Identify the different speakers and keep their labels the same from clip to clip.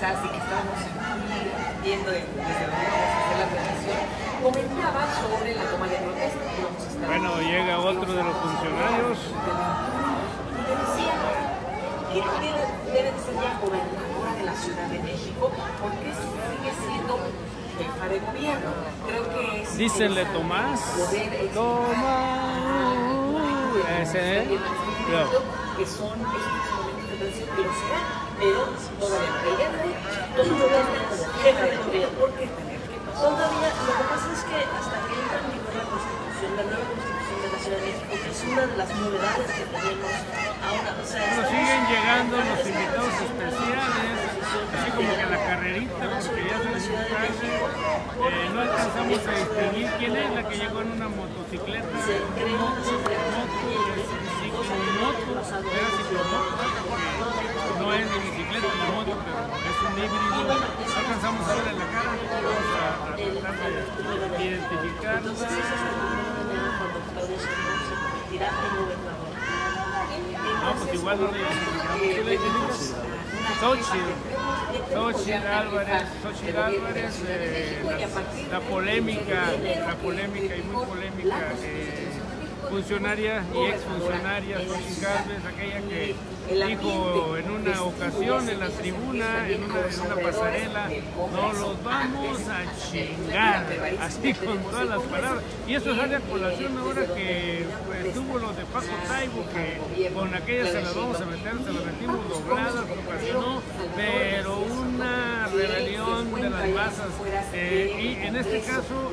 Speaker 1: quizás, y que estamos viendo desde donde vamos a hacer la transmisión, comentaba sobre la toma de protesta que vamos a estar.
Speaker 2: Bueno, llega otro de los funcionarios.
Speaker 1: Y te decía, ¿quién debe de ser la gobernadora de la Ciudad de México? Porque sigue siendo jefa de gobierno. Creo que es.
Speaker 2: Dícenle Tomás. Tomás. Ese,
Speaker 1: que son estos momentos de transición que lo será, pero todavía no. Ella todavía como jefa de gobierno. ¿Por qué?
Speaker 3: Todavía, lo que pasa es que hasta que entra en vigor la Constitución, la nueva Constitución de la Ciudad de México, que es una de las novedades que tenemos ahora, o sea,
Speaker 2: nos siguen llegando los invitados especiales, así como que la carrerita, porque ya se les hizo tarde, no alcanzamos a distinguir quién es la que llegó en una motocicleta, no es de bicicleta ni moto, pero es un híbrido, no alcanzamos a ver en la cara, vamos a tratar de identificarla. No, pues igual no le identificamos. ¿Qué le identificas? Xochitl Álvarez, la polémica y muy polémica funcionaria y exfuncionaria Xochitl Gálvez, aquella que dijo en una ocasión en la tribuna, en una pasarela, no los vamos a chingar, así con todas las palabras. Y esto sale a colación ahora que pues, tuvo lo de Paco Taibo, que con aquella se las vamos a meter, se las metimos dobladas, ocasionó, pero una rebelión de las masas. Y en este caso,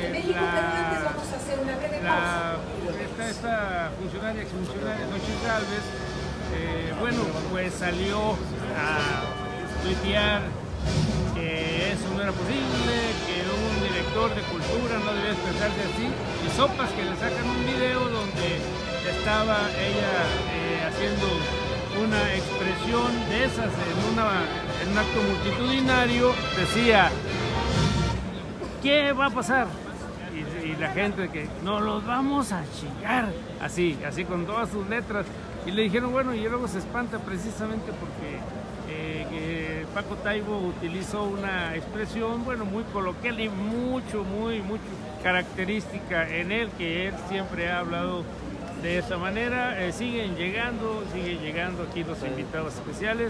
Speaker 2: esta funcionaria, exfuncionaria, Xochitl Gálvez, bueno, pues salió a tuitear que eso no era posible, que un director de cultura no debía expresarse así, y sopas que le sacan un video donde estaba ella haciendo una expresión de esas en un acto multitudinario, decía, ¿qué va a pasar? Y la gente que no los vamos a chingar, así con todas sus letras. Y le dijeron, bueno, y luego se espanta precisamente porque que Paco Taibo utilizó una expresión, bueno, muy coloquial y muy característica en él, que él siempre ha hablado de esa manera. Siguen llegando aquí los invitados especiales.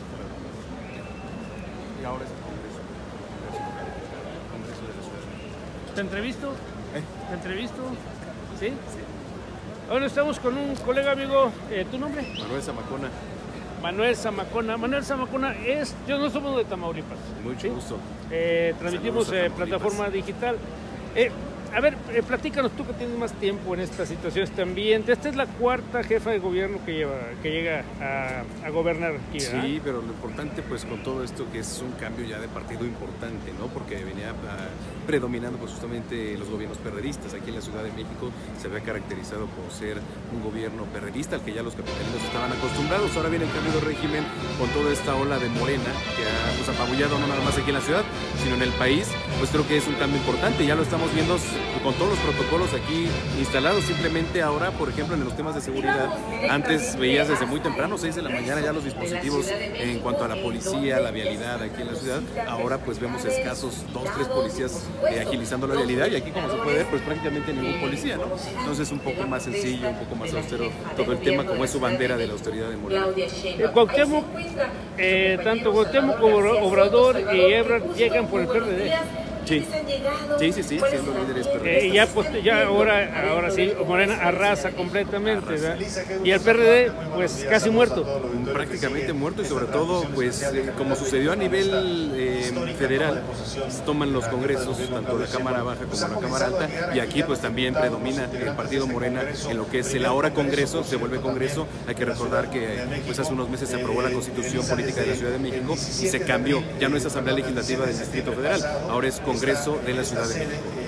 Speaker 4: Y ahora es el Congreso de la Ciudad.
Speaker 2: ¿Te entrevisto? ¿Te entrevisto? ¿Sí? Sí. Ahora estamos con un colega amigo, ¿tu nombre?
Speaker 4: Manuel Zamacona.
Speaker 2: Manuel Zamacona yo no somos de Tamaulipas.
Speaker 4: Mucho gusto.
Speaker 2: Transmitimos plataforma digital. A ver, platícanos tú que tienes más tiempo en esta situación, este ambiente. Esta es la cuarta jefa de gobierno que llega a gobernar aquí, ¿verdad?
Speaker 4: Sí, pero lo importante pues con todo esto que es un cambio ya de partido importante, ¿no? Porque venía predominando pues justamente los gobiernos perredistas. Aquí en la Ciudad de México se había caracterizado por ser un gobierno perredista al que ya los capitalinos estaban acostumbrados. Ahora viene el cambio de régimen con toda esta ola de Morena que ha pues, apabullado no nada más aquí en la ciudad, sino en el país. Pues creo que es un cambio importante, ya lo estamos viendo con todos los protocolos aquí instalados. Simplemente ahora, por ejemplo, en los temas de seguridad, antes veías desde muy temprano, 6 de la mañana, ya los dispositivos en cuanto a la policía, la vialidad aquí en la ciudad. Ahora pues vemos escasos 2, 3 policías agilizando la vialidad, y aquí, como se puede ver, pues prácticamente ningún policía, ¿no? Entonces un poco más sencillo, un poco más austero todo el tema, como es su bandera de la austeridad de Morena.
Speaker 2: Cuauhtémoc, tanto Cuauhtémoc como Obrador y Ebrard llegan por el PRD.
Speaker 4: Sí, siendo líderes perredistas.
Speaker 2: Y ya ahora sí, Morena arrasa completamente, ¿verdad? Y el PRD, pues casi muerto.
Speaker 4: Prácticamente muerto, y sobre todo, pues como sucedió a nivel federal, toman los congresos, tanto la Cámara Baja como la Cámara Alta, y aquí pues también predomina el partido Morena en lo que es el ahora Congreso, se vuelve Congreso. Hay que recordar que pues hace unos meses se aprobó la Constitución Política de la Ciudad de México y se cambió, ya no es Asamblea Legislativa del Distrito Federal, ahora es Congreso de la Ciudad de México.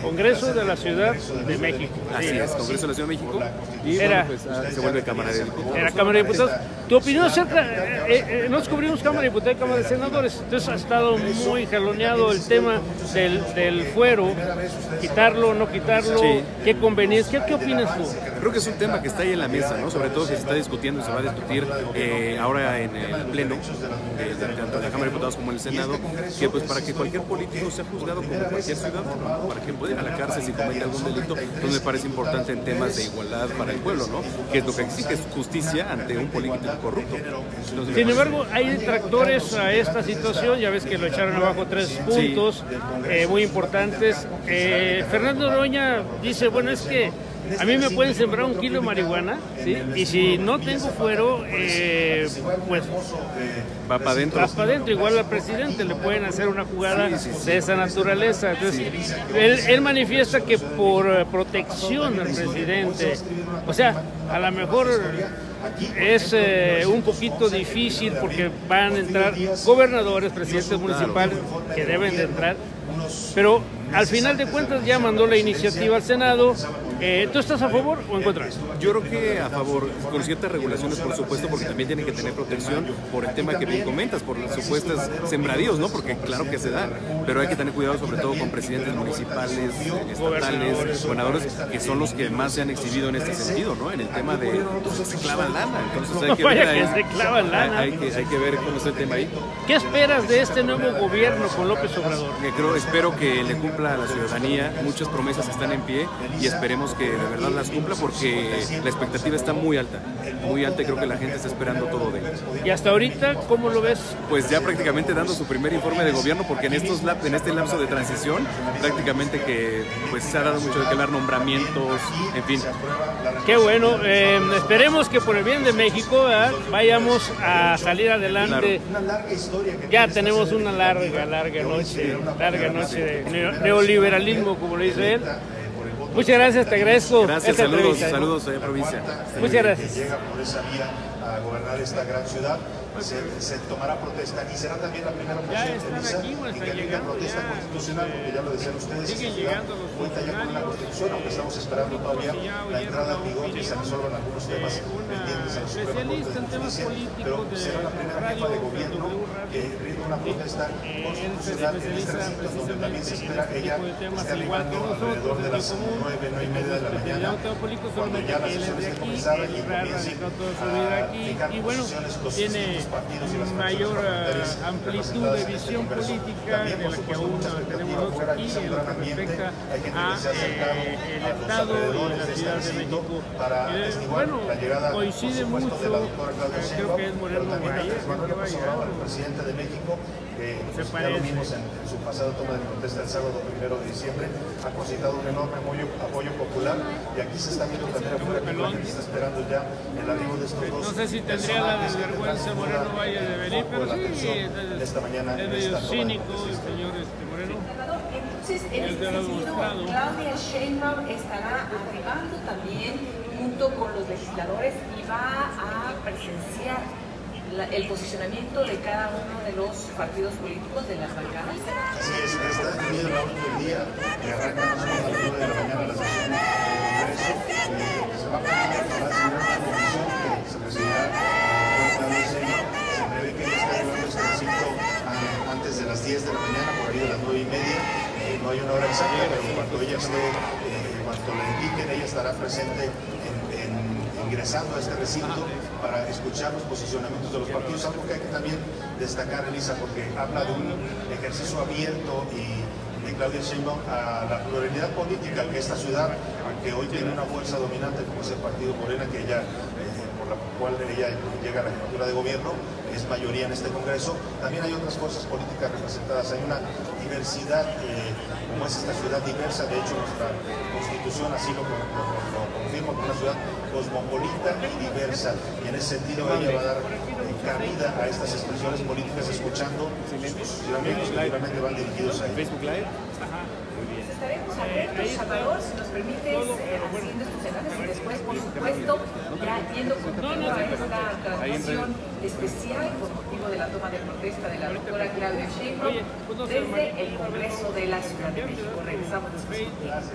Speaker 2: Congreso de la Ciudad de México.
Speaker 4: Así es, Congreso de la Ciudad de México. Y
Speaker 2: Era,
Speaker 4: bueno, pues se vuelve Cámara de Diputados.
Speaker 2: Era Cámara de Diputados. Tu opinión acerca, nos cubrimos Cámara de Diputados y Cámara de Senadores, entonces ha estado muy jaloneado el tema del fuero, quitarlo o no quitarlo,
Speaker 4: Sí.
Speaker 2: qué conveniencia, ¿qué opinas tú?
Speaker 4: Creo que es un tema que está ahí en la mesa, ¿no? Sobre todo que se está discutiendo y se va a discutir ahora en el Pleno, tanto de la Cámara de Diputados como en el Senado, que pues para que cualquier político sea juzgado como cualquier ciudadano, ¿no? Para que pueda ir a la cárcel si comete algún delito, pues me parece importante en temas de igualdad para el pueblo, ¿no? Que es lo que exige, es justicia ante un político corrupto. Entonces,
Speaker 2: Sin embargo, hay detractores a esta situación, ya ves que lo echaron abajo 3 puntos muy importantes. Fernando Noroña dice, bueno, es que a mí me pueden sembrar 1 kilo de marihuana, ¿sí? Y si no tengo fuero, pues
Speaker 4: va para adentro.
Speaker 2: va para adentro. Igual al presidente le pueden hacer una jugada de esa naturaleza. Entonces, él manifiesta que por protección al presidente, o sea, a lo mejor es un poquito difícil porque van a entrar gobernadores, presidentes municipales que deben de entrar, pero al final de cuentas ya mandó la iniciativa al Senado. ¿Tú estás a favor o en contra?
Speaker 4: Yo creo que a favor, con ciertas regulaciones, por supuesto, porque también tienen que tener protección por el tema que bien comentas, por las supuestas sembradíos, ¿no? Porque claro que se da, pero hay que tener cuidado sobre todo con presidentes municipales, estatales, gobernadores, que son los que más se han exhibido en este sentido, ¿no? En el tema de pues, se clavan lana, entonces hay que ver ahí,
Speaker 2: se clavan lana.
Speaker 4: hay que ver cómo está el tema ahí.
Speaker 2: ¿Qué esperas de este nuevo gobierno con López Obrador?
Speaker 4: Espero que le cumpla a la ciudadanía, muchas promesas están en pie y esperemos que de verdad las cumpla porque la expectativa está muy alta y creo que la gente está esperando todo de él.
Speaker 2: Y hasta ahorita, ¿cómo lo ves?
Speaker 4: Pues ya prácticamente dando su primer informe de gobierno porque en este lapso de transición prácticamente que pues se ha dado mucho de que hablar, nombramientos, en fin.
Speaker 2: Qué bueno, esperemos que por el bien de México vayamos a salir adelante. Claro. Ya tenemos una larga noche de neoliberalismo, como lo dice él. Muchas gracias, te agradezco.
Speaker 4: Gracias, saludos a la provincia.
Speaker 2: Muchas gracias.
Speaker 5: Llega por esa vía a gobernar esta gran ciudad, se tomará protesta y será también la primera
Speaker 2: Ya
Speaker 5: ocasión
Speaker 2: están aquí, bueno, están llegando
Speaker 5: protesta
Speaker 2: ya,
Speaker 5: constitucional, porque ya lo decían ustedes,
Speaker 2: siguen llegando los
Speaker 5: cuenta ya con la constitución, aunque estamos esperando todavía la entrada en vigor y se resuelvan algunos temas pendientes en la Suprema Corte de Justicia, pero será la primera jefa de gobierno que rinde una protesta constitucional en este recinto, donde también se espera que ella esté arribando alrededor de las 9:30 de la mañana, cuando ya la sesión esté comenzada y comiencen a fijar posiciones los distintos partidos y las
Speaker 2: mayor
Speaker 5: parlamentarias
Speaker 2: amplitud de visión política de la que aún tenemos aquí en lo que respecta a el Estado y la Ciudad de México. Bueno, coincide mucho, creo que es Moreno Valle, que va a llegar.
Speaker 5: El presidente de México, que ya lo vimos en su pasada toma de protesta el sábado 1 de diciembre, ha concitado un enorme apoyo popular y aquí se está viendo también afuera que la gente está esperando ya el arribo de estos dos.
Speaker 2: No sé si tendría la desvergüenza Moreno Valle de venir, pero sí,
Speaker 5: esta mañana
Speaker 2: es medio cínico el señor Moreno.
Speaker 1: Entonces, en este sentido, Claudia Sheinbaum estará arribando también junto con los legisladores y va a presenciar el posicionamiento de cada uno de los partidos políticos de las bancadas.
Speaker 5: Así es, está definido la orden del día que arranca más o menos a las 9 de la mañana la sesión del Congreso. Se va a presentar la primera comisión que se presidirá por Claudia Sheinbaum. Se prevé que ella esté arribando este recinto antes de las 10 de la mañana, por ahí de las 9:30. No hay una hora exacta, pero cuando ella esté, cuando le indiquen, ella estará presente ingresando a este recinto para escuchar los posicionamientos de los partidos, algo que hay que también destacar, Elisa, porque habla de un ejercicio abierto y de Claudia Sheinbaum a la pluralidad política que esta ciudad, que hoy tiene una fuerza dominante como es el partido Morena, que ella, por la cual ella llega a la jefatura de gobierno, es mayoría en este Congreso. También hay otras fuerzas políticas representadas, hay una diversidad, como es esta ciudad diversa, de hecho nuestra Constitución así lo confirma, como una ciudad cosmopolita y diversa, y en ese sentido ella va a dar cabida a estas expresiones políticas escuchando sus amigos que seguramente van dirigidos a
Speaker 4: Facebook Live.
Speaker 1: Estaremos atentos, Salvador, si nos permites, haciendo estos enlaces y después, por supuesto, ya yendo contigo a esta transmisión especial por motivo de la toma de protesta de la doctora Claudia Sheinbaum desde el Congreso de la Ciudad de México. Regresamos después.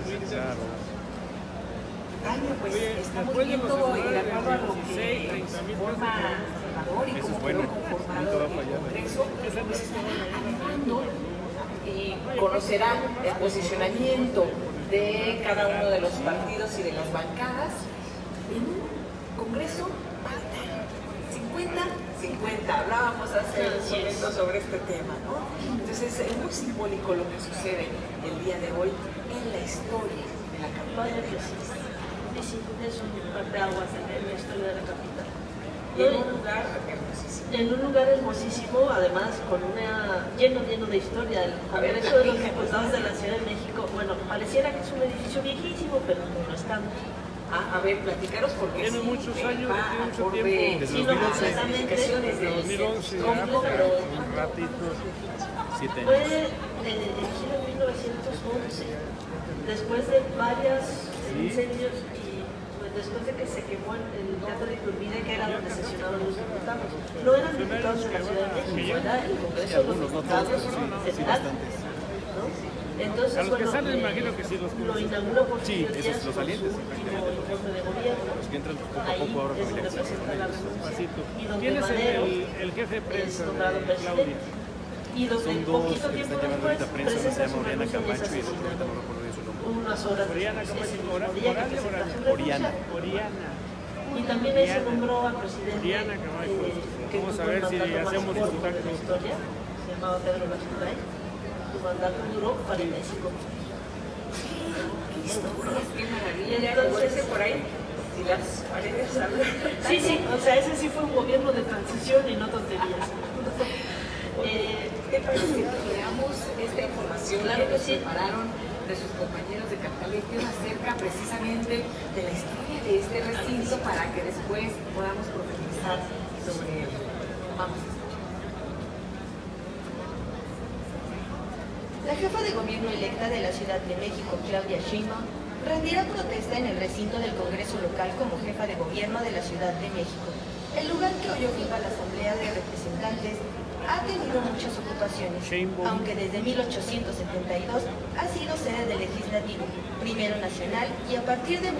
Speaker 1: Año, pues estamos viendo de acuerdo a lo que forma Salvador y como quedó conformado el Congreso, pues están armando y conocerán el posicionamiento de cada uno de los partidos y de las bancadas en un Congreso 50-50. Hablábamos hace un momento sobre este tema, ¿no? Entonces es muy simbólico lo que sucede el día de hoy en la historia de la campaña.
Speaker 3: Sí, es un parteaguas en la historia de la capital.
Speaker 1: Y en un lugar hermosísimo.
Speaker 3: En un lugar hermosísimo, además con una lleno de historia. El Congreso de los Diputados de la Ciudad de México, bueno, pareciera que es un edificio viejísimo, pero no lo es tanto.
Speaker 1: A ver, platicaros porque
Speaker 2: tiene muchos años, tiene mucho tiempo.
Speaker 3: Sí, no, completamente.
Speaker 2: Desde 2011,
Speaker 3: pero
Speaker 2: un ratito, 7 años.
Speaker 3: fue elegido en 1911, después de varios incendios y después de que se quemó el Teatro de Iturbide, que era donde sesionaban los diputados. No eran diputados de la Ciudad de México, era el Congreso de los Diputados Federales. Entonces,
Speaker 2: a los que
Speaker 3: bueno,
Speaker 2: salen, imagino que sí los
Speaker 3: lo inauguró por
Speaker 4: Sí, esos los salientes,
Speaker 3: último informe de gobierno.
Speaker 4: Los que entran poco a
Speaker 3: Ahí
Speaker 4: poco ahora
Speaker 3: es donde
Speaker 4: familiarizados
Speaker 3: presenta
Speaker 4: con
Speaker 3: la
Speaker 4: ellos.
Speaker 3: renuncia. Y donde
Speaker 2: ¿Quién es
Speaker 3: Madero
Speaker 2: el jefe de prensa
Speaker 3: es nombrado
Speaker 2: de
Speaker 3: presidente.
Speaker 2: Claudia?
Speaker 3: Y donde
Speaker 4: Son dos
Speaker 3: poquito
Speaker 4: que
Speaker 3: tiempo
Speaker 4: están llevando
Speaker 3: después
Speaker 4: ahorita prensa, uno se
Speaker 3: presenta
Speaker 4: llama
Speaker 3: su
Speaker 4: Oriana
Speaker 3: renuncia
Speaker 4: Camacho y el
Speaker 3: y
Speaker 4: otro ahorita no recuerdo bien su nombre.
Speaker 3: unas horas
Speaker 2: Oriana
Speaker 3: después,
Speaker 2: Camacho,
Speaker 3: Noriega, que presenta su renuncia.
Speaker 4: Oriana.
Speaker 2: Oriana.
Speaker 3: Y también ahí se nombró al presidente
Speaker 2: Oriana Camacho.
Speaker 3: que
Speaker 2: Vamos
Speaker 3: tuvo
Speaker 2: a ver
Speaker 3: el
Speaker 2: si
Speaker 3: mandato más
Speaker 2: hacemos
Speaker 3: corto de
Speaker 2: contacto.
Speaker 3: la historia, se llamaba Pedro Lachuray. Su mandato duró 45 minutos.
Speaker 1: Qué maravilla, como dice por ahí, si las paredes hablan.
Speaker 3: Sí, o sea, ese sí fue un gobierno de transición y no tonterías.
Speaker 1: ¿Te parece que veamos esta información que nos prepararon de sus compañeros de Catalepio acerca precisamente de la historia de este recinto para que después podamos profundizar sobre él? Vamos.
Speaker 6: La jefa de gobierno electa de la Ciudad de México, Claudia Sheinbaum, rendirá protesta en el recinto del Congreso local como jefa de gobierno de la Ciudad de México. El lugar que hoy ocupa la Asamblea de Representantes ha tenido muchas ocupaciones, aunque desde 1872 ha sido sede del Legislativo, primero nacional y a partir de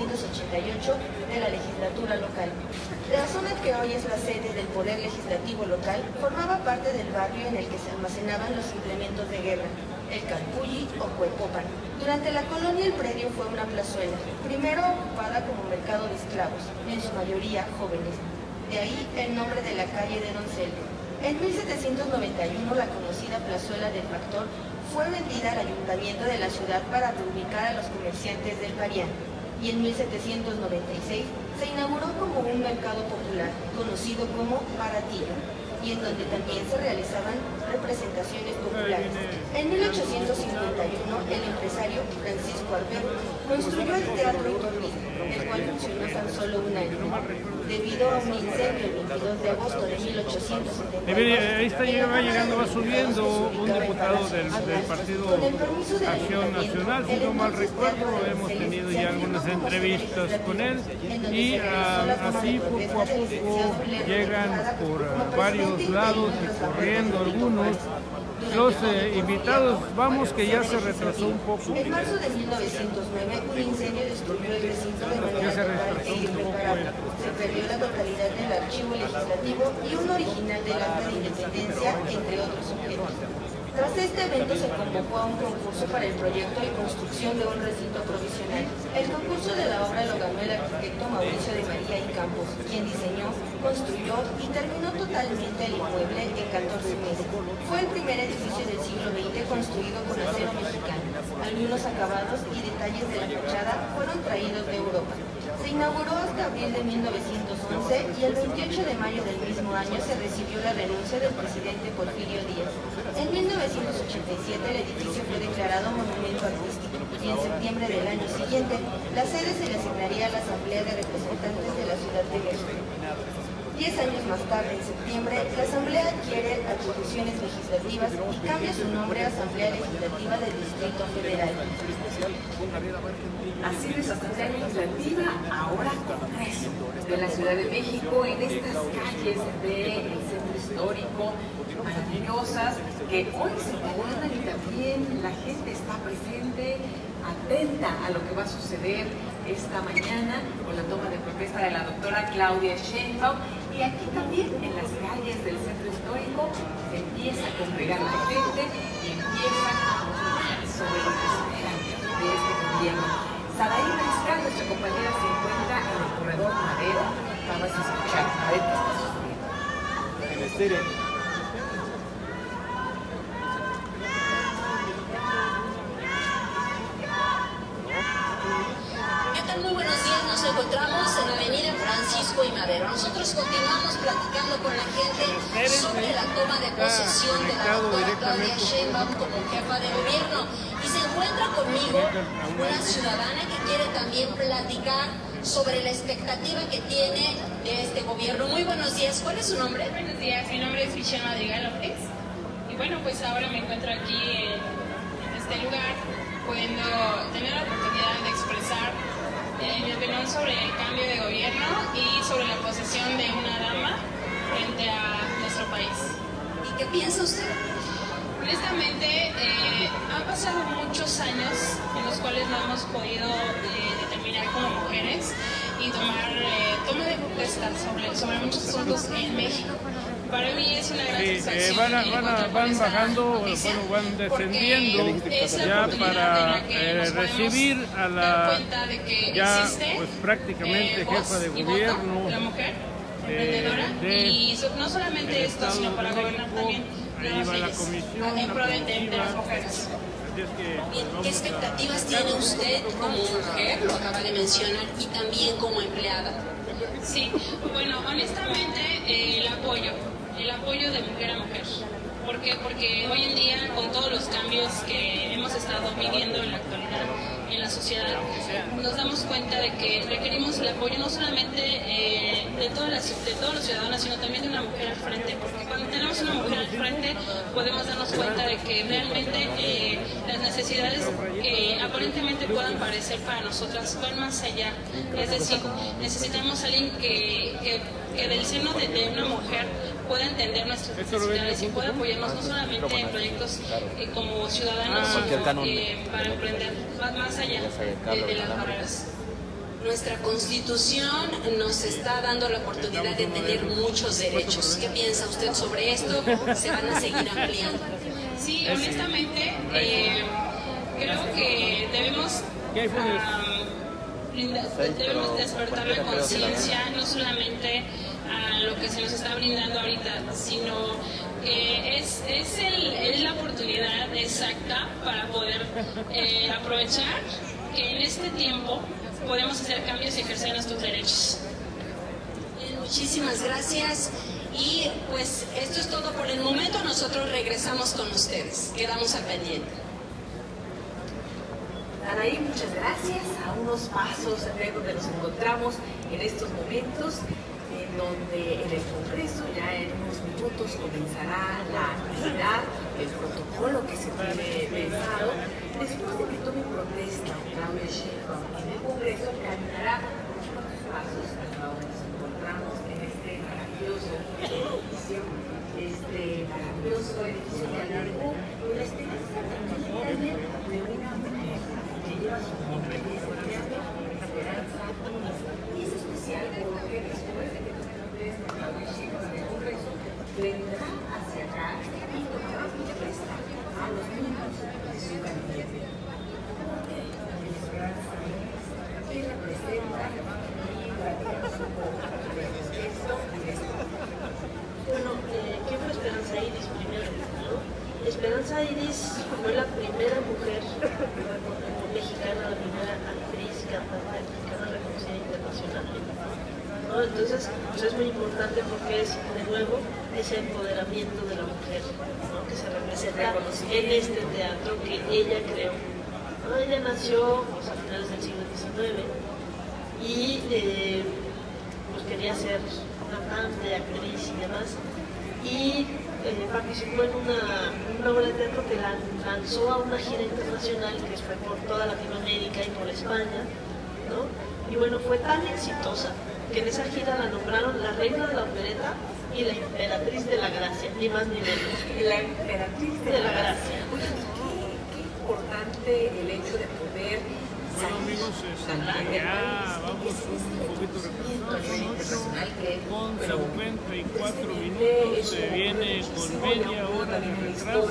Speaker 6: 1988 de la legislatura local. La zona que hoy es la sede del Poder Legislativo local formaba parte del barrio en el que se almacenaban los implementos de guerra, el Calpulli o Cuepopan. Durante la colonia el predio fue una plazuela, primero ocupada como mercado de esclavos, en su mayoría jóvenes. De ahí el nombre de la calle de Doncello. En 1791 la conocida plazuela del Factor fue vendida al ayuntamiento de la ciudad para reubicar a los comerciantes del Parián y en 1796 se inauguró como un mercado popular conocido como Baratillo y en donde también se realizaban representaciones populares. En 1851 el empresario Francisco Arbel construyó el Teatro Iturbide, el cual funcionó tan solo un año. Debido a un incendio el 22 de agosto de 1872,
Speaker 2: Ahí está llegando, va subiendo un diputado del Partido Acción Nacional, si no mal recuerdo, hemos tenido ya algunas entrevistas con él y así poco a poco llegan por varios lados, corriendo algunos. Los invitados, vamos que ya se retrasó un poco.
Speaker 6: En marzo de 1909 un incendio destruyó el recinto de manera total e irreparable. Se perdió la totalidad del archivo legislativo y un original del acta de independencia, entre otros objetos. Tras este evento se convocó a un concurso para el proyecto y construcción de un recinto provisional. El concurso de la obra lo ganó el arquitecto Mauricio de María y Campos, quien diseñó, construyó y terminó totalmente el inmueble en 14 meses. Fue el primer edificio del siglo XX construido con acero mexicano. Algunos acabados y detalles de la fachada fueron traídos de Europa. Se inauguró hasta abril de 1911 y el 28 de mayo del mismo año se recibió la renuncia del presidente Porfirio Díaz. En 1987 el edificio fue declarado monumento artístico y en septiembre del año siguiente la sede se le asignaría a la Asamblea de Representantes de la Ciudad de México. 10 años más tarde, en septiembre, la Asamblea adquiere atribuciones legislativas y cambia su nombre a Asamblea Legislativa del Distrito Federal.
Speaker 1: Así es, Asamblea Legislativa, ahora Congreso de la Ciudad de México, en estas calles del centro histórico, maravillosas, que hoy se guardan y también la gente está presente, atenta a lo que va a suceder esta mañana con la toma de protesta de la doctora Claudia Sheinbaum. Y aquí también, en las calles del centro histórico, se empieza a congregar la gente y empieza a hablar sobre lo que esperan de este gobierno. Saraí Mariscal, nuestra compañera, se encuentra en el corredor Madero. Vamos a escuchar a ver qué está sucediendo.
Speaker 2: En estéreo.
Speaker 7: Muy buenos días, nos encontramos en la avenida Francisco y Madero. Nosotros continuamos platicando con la gente sobre la toma de posesión de la doctora Claudia Sheinbaum como jefa de gobierno. Y se encuentra conmigo una ciudadana que quiere también platicar sobre la expectativa que tiene de este gobierno. Muy buenos días, ¿cuál es su nombre?
Speaker 8: Buenos días, mi nombre es Michelle Madrigal López. Y bueno, pues ahora me encuentro aquí en este lugar, pudiendo tener la oportunidad de expresar mi opinión sobre el cambio de gobierno y sobre la posesión de una dama frente a nuestro país.
Speaker 7: ¿Y qué piensa usted?
Speaker 8: Honestamente, han pasado muchos años en los cuales no hemos podido determinar como mujeres y toma de protesta sobre muchos asuntos en México. Para mí es una gran satisfacción.
Speaker 2: Van bajando, van descendiendo ya para recibir a la ya pues prácticamente jefa de gobierno,
Speaker 8: la mujer emprendedora, y no solamente esto, sino para gobernar también nuevas leyes en pro de las mujeres.
Speaker 7: ¿Qué expectativas tiene usted como mujer? Lo acaba de mencionar, y también como empleada.
Speaker 8: Sí, bueno, honestamente el apoyo de mujer a mujer. ¿Por qué? Porque hoy en día, con todos los cambios que hemos estado viviendo en la actualidad en la sociedad, nos damos cuenta de que requerimos el apoyo no solamente de todos los ciudadanos, sino también de una mujer al frente, porque cuando tenemos una mujer al frente podemos darnos cuenta de que realmente las necesidades que aparentemente puedan parecer para nosotras van más allá. Es decir, necesitamos a alguien que del seno de una mujer pueda entender nuestras necesidades y pueda apoyarnos no solamente en proyectos como ciudadanos, sino para emprender más allá de las barreras.
Speaker 7: Nuestra Constitución nos está dando la oportunidad de tener muchos derechos. ¿Qué piensa usted sobre esto? ¿Se van a seguir ampliando?
Speaker 8: Sí, honestamente, creo que debemos despertar la conciencia, no solamente a lo que se nos está brindando ahorita, sino que es la oportunidad exacta para poder aprovechar que en este tiempo podemos hacer cambios y ejercer nuestros derechos.
Speaker 7: Bien, muchísimas gracias. Y pues esto es todo por el momento. Nosotros regresamos con ustedes. Quedamos al pendiente.
Speaker 1: Anaí, muchas gracias. A unos pasos de donde nos encontramos en estos momentos, en donde en el Congreso ya en unos minutos comenzará la actividad, el protocolo que se tiene pensado. Después de que tome protesta Claudia Sheinbaum en el Congreso, caminará unos pasos hasta donde nos encontramos en este maravilloso edificio de Alarcón, con la esperanza también de una mujer que lleva su nombre, y esperanza, y es especial porque después de que tome protesta Claudia Sheinbaum en el Congreso, vendrá hacia acá y tomará protesta a los miembros de su gabinete. Que representa y practica su esto y esto.
Speaker 3: Bueno, ¿quién fue Esperanza Iris primero? Esperanza Iris fue la primera mujer mexicana, la primera actriz, cantante mexicana reconocida internacionalmente, ¿no? Entonces, pues es muy importante porque es, de nuevo, ese empoderamiento de la mujer, ¿no? Que se representa en este teatro que ella creó, ¿no? Ella nació pues, a finales del siglo XIX y pues quería ser cantante, actriz y demás, y participó en una obra de teatro que la lanzó a una gira internacional que fue por toda Latinoamérica y por España, ¿no? Y bueno, fue tan exitosa que en esa gira la nombraron la reina de la opereta y la emperatriz de la gracia, ni más ni menos.
Speaker 1: La emperatriz de la gracia. Oye, qué importante el hecho de poder.
Speaker 2: Bueno amigos, ya vamos un poquito retrasados, con 54 minutos, se viene con media hora de retraso.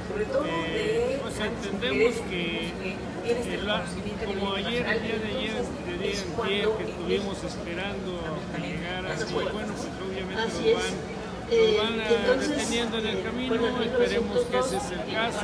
Speaker 2: Pues entendemos que como ayer, el día de ayer, que estuvimos esperando a que llegara, y bueno, pues obviamente nos van deteniendo en el camino, esperemos que ese es el caso,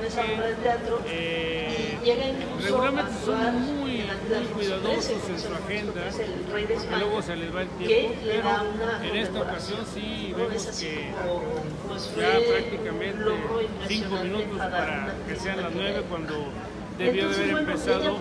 Speaker 2: porque regularmente son muy cuidadosos en su agenda, luego se les va el tiempo, pero en esta ocasión sí vemos que ya prácticamente 5 minutos para que sean las 9 cuando debió de haber empezado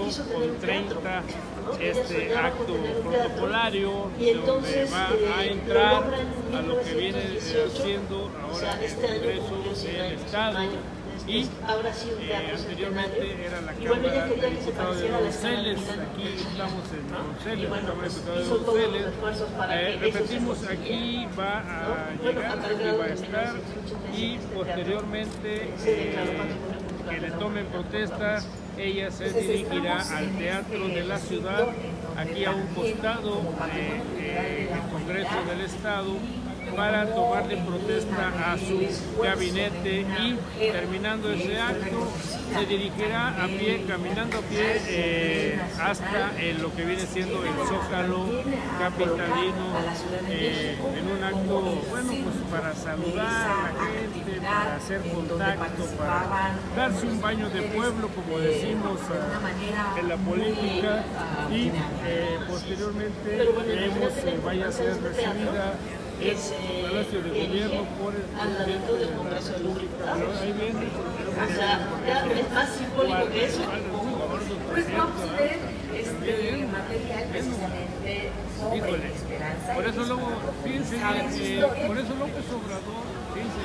Speaker 2: 8:30 este acto protocolario, donde va a entrar a lo que viene haciendo ahora el Congreso del Estado, y anteriormente era la Cámara de Diputados de Donceles. Aquí estamos en Donceles, la Cámara de Diputados de Donceles. Repetimos, aquí va a llegar, aquí va a estar, y posteriormente que le tomen protesta, ella se dirigirá al Teatro de la Ciudad, aquí a un costado del Congreso del Estado, para tomarle protesta a su gabinete, y terminando ese acto se dirigirá a pie, caminando a pie hasta lo que viene siendo el Zócalo capitalino, en un acto, bueno, pues para saludar a la gente, para hacer contacto, para darse un baño de pueblo, como decimos en la política, y posteriormente queremos vaya a ser recibida el Palacio de Gobierno por el presidente de la República. Ahí viene.
Speaker 3: O sea, es más simbólico que eso.
Speaker 1: Pues vamos a ver material precisamente sobre la esperanza.
Speaker 2: Por eso luego, fíjense, por eso López Obrador, fíjense,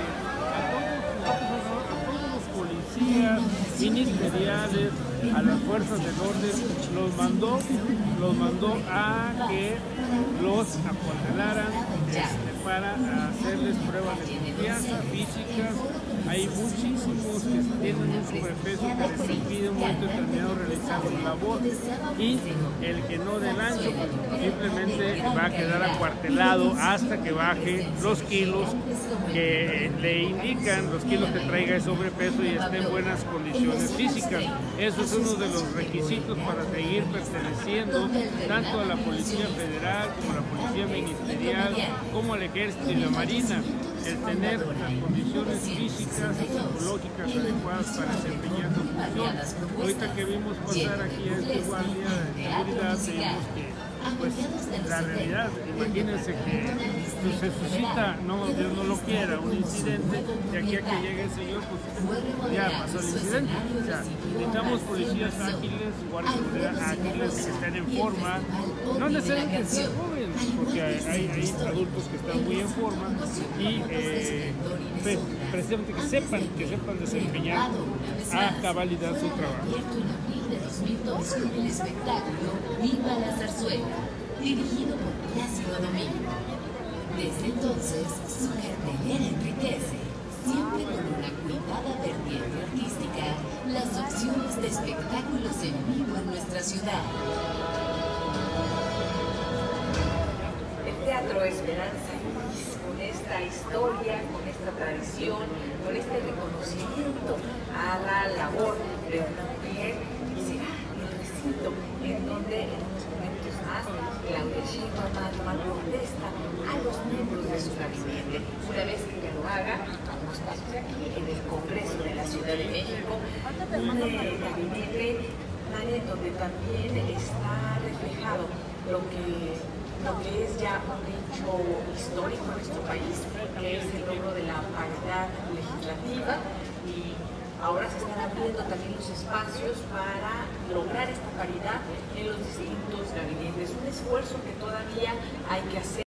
Speaker 2: a todos los policías ministeriales, a las fuerzas del orden, los mandó a que los acuartelaran para hacerles pruebas de confianza físicas. Hay muchísimos que tienen un sobrepeso que les impide en un momento determinado realizar su labor, y el que no del ancho pues simplemente va a quedar acuartelado hasta que baje los kilos que le indican, los kilos que traiga de sobrepeso y esté en buenas condiciones físicas. Eso es uno de los requisitos para seguir perteneciendo tanto a la Policía Federal como a la Policía Ministerial, como al Ejército y la Marina, el tener las condiciones físicas y psicológicas adecuadas para desempeñar su función. Ahorita que vimos pasar aquí a este guardia de seguridad, vimos que pues la realidad, imagínense que se suscita, no, Dios no lo quiera, un incidente, de aquí a que llegue el señor, pues ya pasó el incidente. O sea, necesitamos policías ágiles, guardias de seguridad ágiles, que estén en forma, no necesariamente que sean jóvenes, porque hay adultos que están muy en forma, y precisamente que sepan desempeñar a cabalidad su trabajo.
Speaker 9: De 2002 con el espectáculo Viva la Zarzuela, dirigido por Plácido Domingo. Desde entonces, su cartelera enriquece, siempre con una cuidada vertiente artística, las opciones de espectáculos en vivo en nuestra ciudad.
Speaker 1: El Teatro Esperanza Iris, con esta historia, con esta tradición, con este reconocimiento a la labor de una mujer, en donde en unos momentos más Claudia Sheinbaum va a tomar protesta a los miembros de su gabinete. Una vez que lo haga, a unos pasos de aquí, en el Congreso de la Ciudad de México, un gabinete donde también está reflejado lo que es ya un hecho histórico en nuestro país, que es el logro de la paridad legislativa, y ahora se están abriendo también los espacios para lograr esta paridad en los distintos gabinetes. Un esfuerzo que todavía hay que hacer.